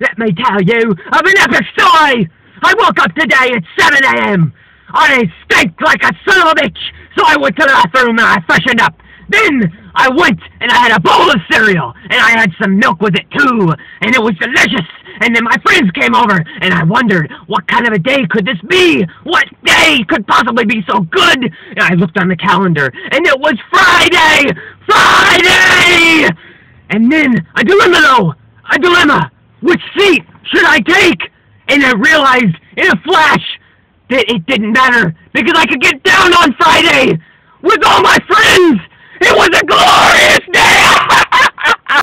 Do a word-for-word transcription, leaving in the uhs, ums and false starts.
let me tell you of an epic story. I woke up today at seven a m I stank like a son of a bitch, so I went to the bathroom and I freshened up. Then I went and I had a bowl of cereal, and I had some milk with it too, and it was delicious. And then my friends came over, and I wondered, what kind of a day could this be? What day could possibly be so good? And I looked on the calendar, and it was Friday! Friday! And then, a dilemma though! A dilemma! Which seat should I take? And I realized, in a flash, that it didn't matter, because I could get down on Friday! With all my friends! It was a glorious day!